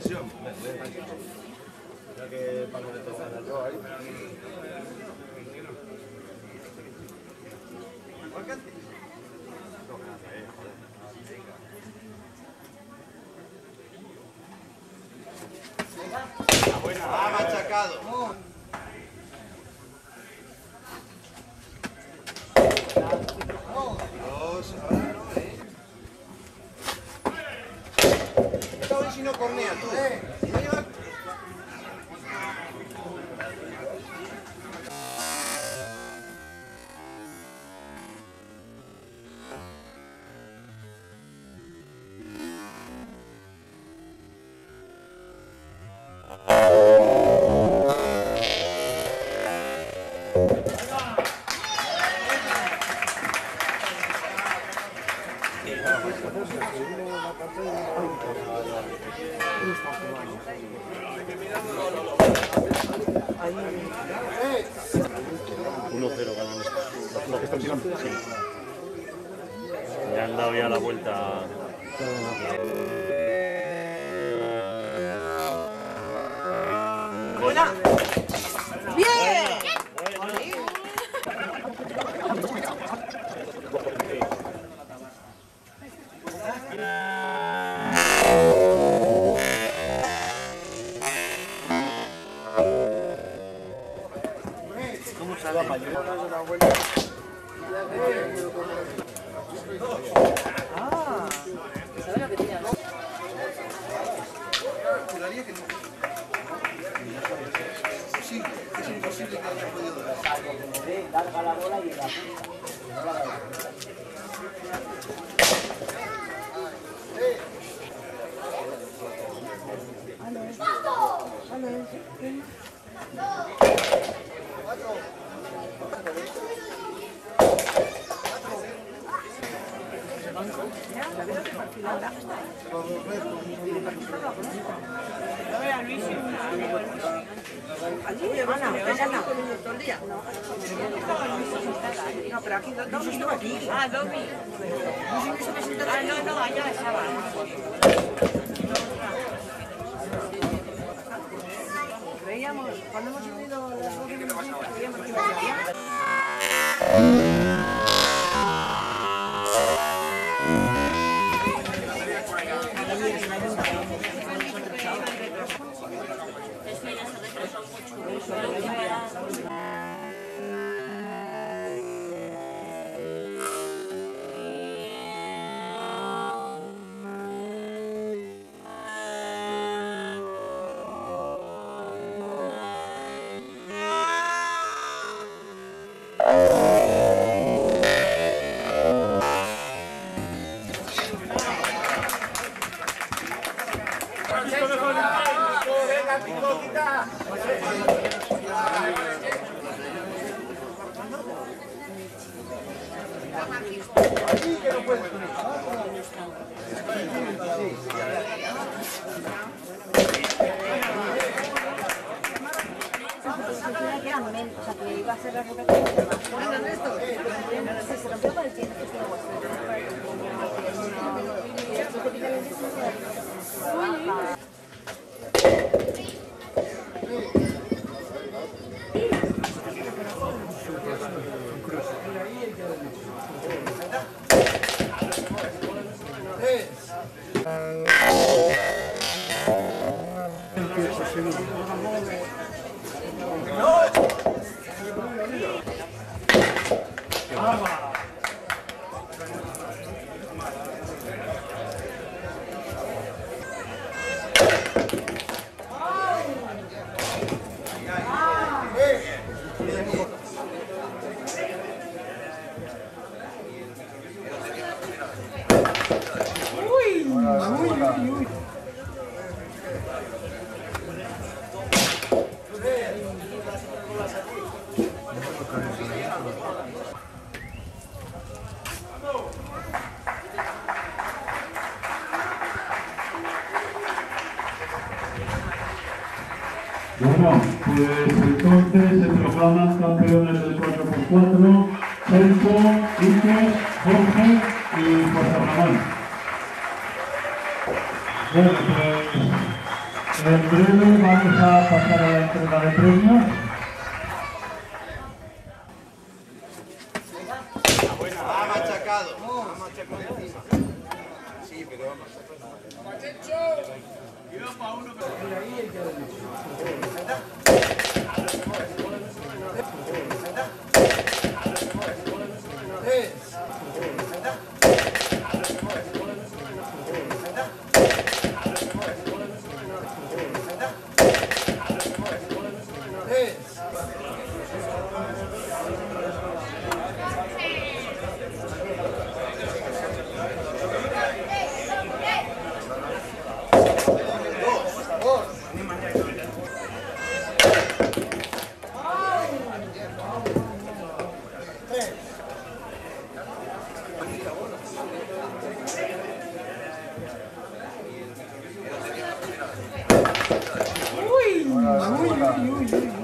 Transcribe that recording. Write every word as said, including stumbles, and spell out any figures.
presión. Ya que para no tocar yo ahí. ¡Ah, machacado! Dios, ahora no, ¿eh? Esta vez si no cornea, tú, ¿eh? Si no lleva... uno cero ganan los que están tirando. Sí. Le han dado ya la vuelta. ¡Buena! ¡Bien! ¿Cómo se va para allá? Ah, ¿sabes lo que tenía? Juraría que no. Sí, es imposible que haya podido dar. Larga la bola y la punta. No, pero aquí no, no estaba aquí. Ah, Domi. Ah, no, no, allá estaba. Veíamos, cuando hemos subido las dos de la mañana, veíamos que iba a llegar. O sea, que iba a ser la rotación de más. ¿Recuerdan esto? Sí, se rompió con el tiempo que estuvo Bueno, pues entonces se proclaman campeones del cuatro por cuatro Celso, Iker, Jorge y José Ramón. Bueno, pues En breve vamos a pasar a la entrega de premios. Ha machacado. Ha machacado encima. Sí, pero ha machacado. Uy, uy, uy, uy, uy.